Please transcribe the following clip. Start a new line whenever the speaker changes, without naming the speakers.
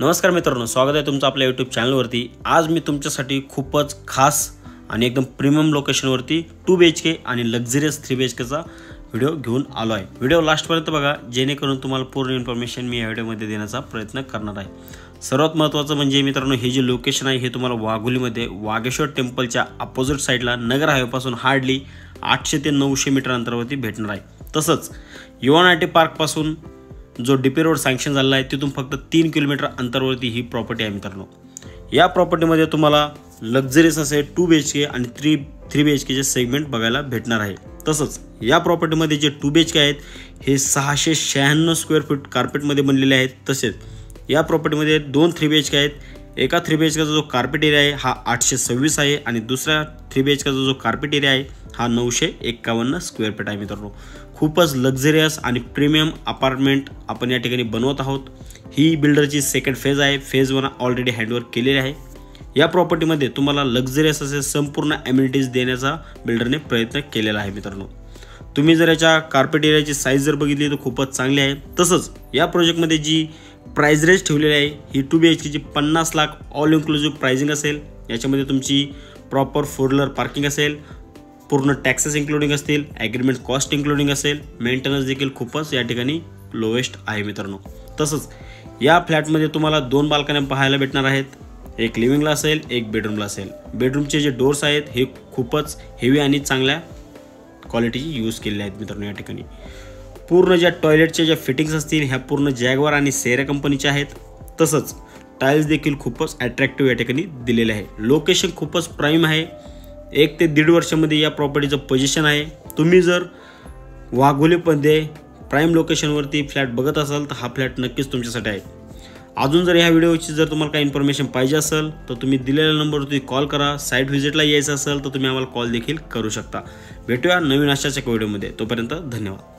नमस्कार मित्रांनो, स्वागत आहे तुमचं आपल्या YouTube चॅनलवरती। आज मी तुमच्यासाठी खूपच खास आणि एकदम प्रीमियम लोकेशनवरती 2 BHK आणि लक्झरियस 3 BHK चा व्हिडिओ घेऊन आलो आहे। व्हिडिओ लास्टपर्यंत बघा, जेणेकरून तुम्हाला पूर्ण इन्फॉर्मेशन मी या व्हिडिओमध्ये देण्याचा प्रयत्न करणार आहे। सर्वात महत्त्वाचं म्हणजे मित्रांनो, हे जे लोकेशन आहे हे तुम्हाला वाघोलीमध्ये वागेश्वर टेम्पलच्या अपोजिट साइडला नगर हायवेपासून हार्डली 800 ते 900 मीटर अंतरावरती भेटणार आहे। तसंच युवानाटी पार्क पासून जो डीपी रोड सँक्शन झालेला आहे तिथून फक्त 3 किलोमीटर अंतरावरती ही प्रॉपर्टी आहे मित्रांनो। या प्रॉपर्टीमध्ये तुम्हाला लक्झरियस असे 2 BHK आणि 3 BHK चे सेगमेंट बघायला भेटणार आहे। तसंच या प्रॉपर्टीमध्ये जे 2 BHK आहेत हे 696 स्क्वेअर फूट कार्पेटमध्ये बनलेले आहेत। तसेच या प्रॉपर्टीमध्ये 2 3 BHK आहेत। एका 3 BHK चा जो कार्पेट एरिया आहे हा 826 आहे आणि दुसऱ्या 3 BHK चा जो कार्पेट एरिया आहे हा 951 स्क्वेअर फीट आहे मित्रांनो। खूपच लक्झरियस आणि प्रीमियम अपार्टमेंट आपण या ठिकाणी बनवत आहोत। ही बिल्डरची सेकंड फेज आहे। फेज 1 ऑलरेडी हँडओव्हर केलेली आहे। या प्रॉपर्टीमध्ये तुम्हाला लक्झरियस असे संपूर्ण ॲम्युनिटीज देण्याचा बिल्डरने प्रयत्न केलेला आहे मित्रांनो। तुम्ही जर याच्या कार्पेट एरियाची साईज जर बघितली तर खूपच चांगली आहे। तसंच या प्रोजेक्टमध्ये जी प्राइस रेंज ठेवलेली आहे ही 2 BHK ची 50 लाख ऑल इन्क्लुसिव्ह प्राइसिंग असेल। याच्यामध्ये तुमची प्रॉपर 4 व्हीलर पार्किंग असेल, पूर्ण टॅक्सेस इन्क्लुडिंग असतील, ॲग्रीमेंट कॉस्ट इन्क्लुडिंग असेल, मेंटेनन्स देखील खूपच या ठिकाणी लोवेस्ट आहे मित्रांनो। तसंच या फ्लॅटमध्ये तुम्हाला 2 बाल्कन्या पाहायला भेटणार आहेत। एक लिव्हिंगला असेल, एक बेडरूमला असेल। बेडरूमचे जे डोर्स आहेत हे खूपच हेवी आणि चांगल्या क्वालिटीचे यूज केलेले आहेत मित्रांनो। या ठिकाणी पूर्ण ज्या टॉयलेटच्या ज्या फिटिंग्स असतील ह्या पूर्ण जॅगवार आणि सेरा कंपनीच्या आहेत। तसंच टाइल्स देखील खूपच अट्रॅक्टिव्ह या ठिकाणी दिलेले आहे। लोकेशन खूपच प्राईम आहे। 1 ते 1.5 वर्षामध्ये या प्रॉपर्टीचं पोझिशन आहे। तुम्ही जर वाघोलीमध्ये प्राईम लोकेशनवरती फ्लॅट बघत असाल तर हा फ्लॅट नक्कीच तुमच्यासाठी आहे। अजून जर ह्या व्हिडिओची जर तुम्हाला काही इन्फॉर्मेशन पाहिजे असेल तर तुम्ही दिलेल्या नंबरवरती कॉल करा। साईट व्हिजिटला यायचं असेल तर तुम्ही आम्हाला कॉल देखील करू शकता। भेटूया नवीन अशाच एक व्हिडिओमध्ये। तोपर्यंत धन्यवाद।